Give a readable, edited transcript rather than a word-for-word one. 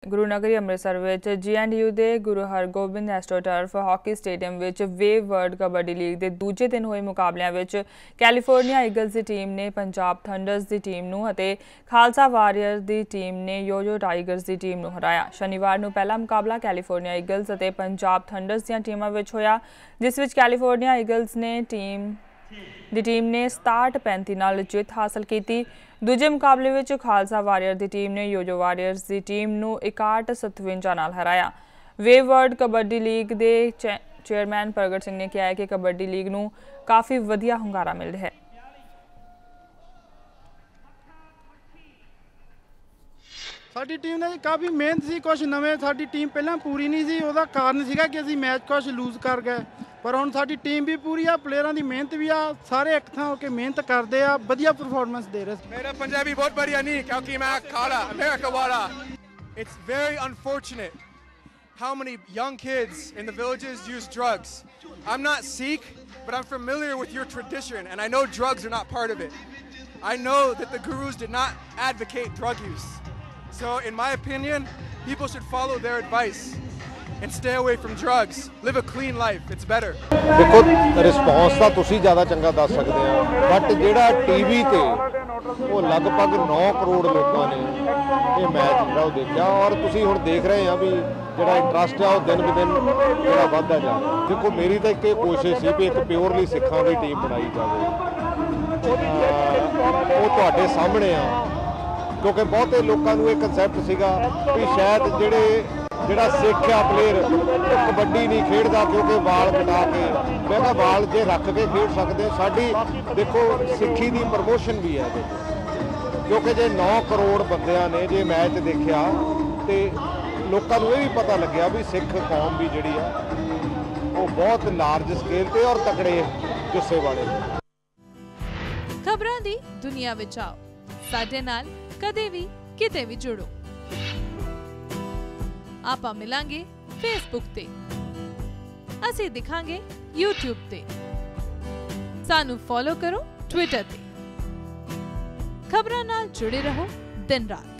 ਗੁਰੂ ਨਗਰੀ ਅੰਮ੍ਰਿਤਸਰ ਵਿੱਚ GNU ਦੇ Guru Hargobind astroturf hockey stadium ਵਿੱਚ ਵੇਵ ਵਰਲਡ ਕਬੱਡੀ ਲੀਗ ਦੇ ਦੂਜੇ ਦਿਨ ਹੋਏ ਮੁਕਾਬਲਿਆਂ ਵਿੱਚ ਕੈਲੀਫੋਰਨੀਆ ਈਗਲਸ ਦੀ ਟੀਮ ਨੇ ਪੰਜਾਬ ਥੰਡਰਸ ਦੀ ਟੀਮ ਨੂੰ ਅਤੇ ਖਾਲਸਾ ਵਾਰੀਅਰਸ ਦੀ ਟੀਮ ਨੇ ਯੋਯੋ ਟਾਈਗਰਸ ਦੀ ਟੀਮ ਨੂੰ ਹਰਾਇਆ। ਸ਼ਨੀਵਾਰ ਨੂੰ ਪਹਿਲਾ ਮੁਕਾਬਲਾ ਕੈਲੀਫੋਰਨੀਆ ਈਗਲਸ ਅਤੇ ਪੰਜਾਬ ਥੰਡਰਸ ਦੀਆਂ ਟੀਮਾਂ ਵਿੱਚ ਹੋਇਆ, ਜਿਸ ਵਿੱਚ ਕੈਲੀਫੋਰਨੀਆ ਈਗਲਸ ਨੇ ਟੀਮ ने 67-35 ਨਾਲ ਜਿੱਤ ਹਾਸਲ ਕੀਤੀ। ਦੂਜੇ ਮੁਕਾਬਲੇ ਵਿੱਚ ਖਾਲਸਾ ਵਾਰੀਅਰ ਦੀ ਟੀਮ ਨੇ ਯੋਯੋ ਵਾਰੀਅਰਸ ਦੀ ਟੀਮ ਨੂੰ 61-57 ਨਾਲ ਹਰਾਇਆ। ਵੇਵ ਵਰਲਡ ਕਬੱਡੀ ਲੀਗ ਦੇ ਚੇਅਰਮੈਨ ਪ੍ਰਗਟ ਸਿੰਘ ਨੇ ਕਿਹਾ ਹੈ ਕਿ ਕਬੱਡੀ ਲੀਗ ਨੂੰ ਕਾਫੀ ਵਧੀਆ ਹੁੰਗਾਰਾ ਮਿਲ ਰਿਹਾ ਹੈ। ਸਾਡੀ ਟੀਮ ਨੇ ਕਾਫੀ ਮਿਹਨਤ ਸੀ, ਕੁਝ ਨਵੇਂ ਸਾਡੀ ਟੀਮ ਪਹਿਲਾਂ ਪੂਰੀ ਨਹੀਂ ਸੀ, ਉਹਦਾ ਕਾਰਨ ਸੀਗਾ ਕਿ ਅਸੀਂ ਮੈਚ ਕੁਝ ਲੂਜ਼ ਕਰ ਗਏ, पर हुण साडी टीम भी पूरी आ, प्लेयरां दी मेहनत भी आ, सारे एक थां होके मेहनत करदे आ, वधिया परफॉर्मेंस दे रहे। मेरा पंजाबी बहुत बढ़िया नहीं क्योंकि मैं खाड़ा अमेरिका वाला। It's very unfortunate how many young kids in the villages use drugs. I'm not Sikh, but I'm familiar with your tradition and I know drugs are not part of it. I know that the gurus did not advocate drug use. So in my opinion, people should follow their advice and stay away from drugs. Live a clean life. It's better. देखो response ਤਾਂ ਤੁਸੀਂ ਜ਼ਿਆਦਾ ਚੰਗਾ ਦੱਸ ਸਕਦੇ ਆ, but ਜਿਹੜਾ TV ਤੇ ਉਹ ਲਗਭਗ 9 ਕਰੋੜ ਲੋਕਾਂ ਨੇ ਇਹ ਮੈਚ ਜਿਹੜਾ ਉਹ ਦੇਖਿਆ ਔਰ ਤੁਸੀਂ ਹੁਣ ਦੇਖ ਰਹੇ ਆ ਵੀ ਜਿਹੜਾ ਇੰਟਰਸਟ ਆ ਉਹ ਦਿਨ ਬ ਦਿਨ ਜਿਹੜਾ ਵੱਧਦਾ ਜਾ ਰਿਹਾ। ਦੇਖੋ ਮੇਰੀ ਤਾਂ ਇੱਕ ਕੋਸ਼ਿਸ਼ ਸੀ ਵੀ ਇੱਕ ਪਿਓਰਲੀ ਸਿੱਖਾਂ ਦੀ ਟੀਮ ਬਣਾਈ ਜਾਵੇ, ਉਹ ਤੁਹਾਡੇ ਸਾਹਮਣੇ ਆ, ਕਿਉਂਕਿ ਬਹੁਤੇ ਲੋਕਾਂ ਨੂੰ ਇਹ ਕਨਸੈਪਟ ਸੀਗਾ ਵੀ ਸ਼ਾਇਦ ਜਿਹੜਾ ਸਿੱਖ ਆ ਪਲੇਅਰ ਉਹ ਕਬੱਡੀ ਨਹੀਂ ਖੇਡਦਾ ਕਿਉਂਕਿ ਵਾਲ ਕਟਾ ਕੇ। ਮੈਂ ਕਿਹਾ ਵਾਲ ਜੇ ਰੱਖ ਕੇ ਖੇਡ ਸਕਦੇ, ਸਾਡੀ ਦੇਖੋ ਸਿੱਖੀ ਦੀ ਪ੍ਰਮੋਸ਼ਨ ਵੀ ਹੈ ਇਹਦੇ, ਕਿਉਂਕਿ ਜੇ 9 ਕਰੋੜ ਬੰਦਿਆਂ ਨੇ ਜੇ ਮੈਚ ਦੇਖਿਆ ਤੇ ਲੋਕਾਂ ਨੂੰ ਇਹ ਵੀ ਪਤਾ ਲੱਗਿਆ ਵੀ ਸਿੱਖ ਕੌਮ ਵੀ ਜਿਹੜੀ ਆ ਉਹ ਬਹੁਤ ਲਾਰਜ ਸਕੇਲ ਤੇ ਔਰ ਤਕੜੇ ਜੁੱਸੇ ਵਾਲੇ। ਖਬਰਾਂ ਦੀ ਦੁਨੀਆ ਵਿੱਚ ਆਓ, ਸਾਡੇ ਨਾਲ ਕਦੇ ਵੀ ਕਿਤੇ ਵੀ ਜੁੜੋ। ਆਪਾਂ ਮਿਲਾਂਗੇ ਫੇਸਬੁੱਕ ਤੇ, ਅਸੀਂ ਦਿਖਾਂਗੇ YouTube ਤੇ, ਸਾਨੂੰ ਫੋਲੋ ਕਰੋ ਟਵਿੱਟਰ ਤੇ। ਖਬਰਾਂ ਨਾਲ ਜੁੜੇ ਰਹੋ ਦਿਨ ਰਾਤ।